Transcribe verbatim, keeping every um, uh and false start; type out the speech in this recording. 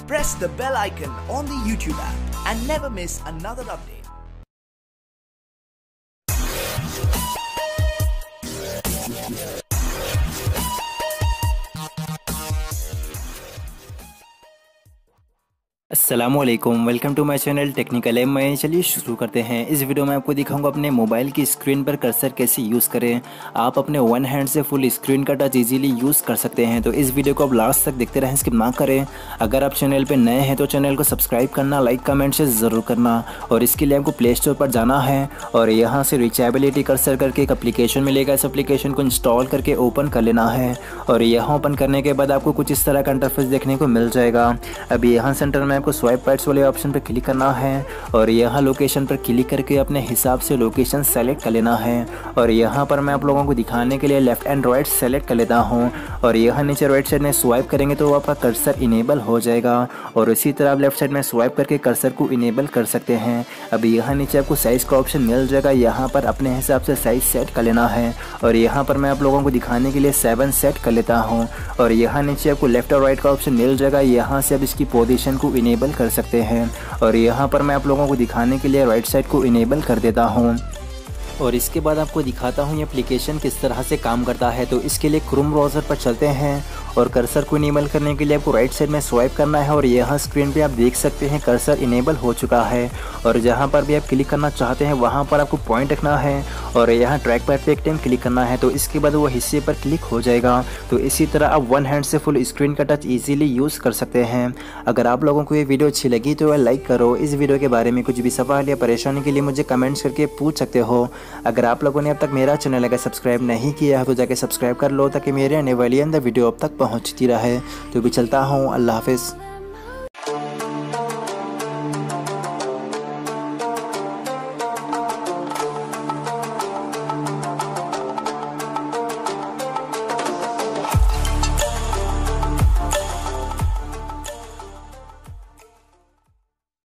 press the bell icon on the YouTube app and never miss another update. अस्सलामुअलैकुम, welcome to my channel technical M में। चलिए शुरू करते हैं। इस वीडियो में आपको दिखाऊंगा अपने मोबाइल की स्क्रीन पर कर्सर कैसे यूज़ करें। आप अपने वन हैंड से फुल स्क्रीन का टच इजीली यूज़ कर सकते हैं। तो इस वीडियो को आप लास्ट तक देखते रहें, स्किप ना करें। अगर आप चैनल पर नए हैं तो चैनल को सब्सक्राइब करना, लाइक कमेंट से ज़रूर करना। और इसके लिए आपको प्ले स्टोर पर जाना है और यहाँ से रीचेबिलिटी कर्सर करके एक एप्लीकेशन मिलेगा। इस एप्लीकेशन को इंस्टॉल करके ओपन कर लेना है और यहाँ ओपन करने के बाद आपको कुछ इस तरह का इंटरफेस देखने को मिल जाएगा। अभी यहाँ सेंटर में आपको स्वाइप राइट्स वाले ऑप्शन पर क्लिक करना है और यहाँ लोकेशन पर क्लिक करके अपने हिसाब से लोकेशन सेलेक्ट कर लेना है। और यहाँ पर मैं आप लोगों को दिखाने के लिए लेफ्ट एंड राइट सेलेक्ट कर लेता हूँ और यहाँ नीचे राइट साइड में स्वाइप करेंगे तो आपका कर्सर इनेबल हो जाएगा। और इसी तरह आप लेफ्ट साइड में स्वाइप करके कर्सर को इनेबल कर सकते हैं। अभी यहाँ नीचे आपको साइज़ का ऑप्शन मिल जाएगा, यहाँ पर अपने हिसाब से साइज़ सेट कर लेना है। और यहाँ पर मैं आप लोगों को दिखाने के लिए सेवन सेट कर लेता हूँ और यहाँ नीचे आपको लेफ्ट और राइट का ऑप्शन मिल जाएगा, यहाँ से आप इसकी पोजीशन को इनेबल कर सकते हैं। और यहाँ पर मैं आप लोगों को दिखाने के लिए राइट साइड को इनेबल कर देता हूँ और इसके बाद आपको दिखाता हूँ ये एप्लीकेशन किस तरह से काम करता है। तो इसके लिए क्रोम ब्राउज़र पर चलते हैं और कर्सर को इनेबल करने के लिए आपको राइट साइड में स्वाइप करना है और यहाँ स्क्रीन पे आप देख सकते हैं कर्सर इनेबल हो चुका है। और जहाँ पर भी आप क्लिक करना चाहते हैं वहाँ पर आपको पॉइंट रखना है और यहाँ ट्रैक पैड पे एक टाइम क्लिक करना है तो इसके बाद वो हिस्से पर क्लिक हो जाएगा। तो इसी तरह आप वन हैंड से फुल स्क्रीन का टच ईजिली यूज़ कर सकते हैं। अगर आप लोगों को ये वीडियो अच्छी लगी तो लाइक करो। इस वीडियो के बारे में कुछ भी सवाल या परेशानी के लिए मुझे कमेंट्स करके पूछ सकते हो। अगर आप लोगों ने अब तक मेरा चैनल अगर सब्सक्राइब नहीं किया है तो जाके सब्सक्राइब कर लो ताकि मेरे आने वाली अंदर वीडियो अब तक पहुंचती रहे। तो भी चलता हूँ, अल्लाह हाफिज़।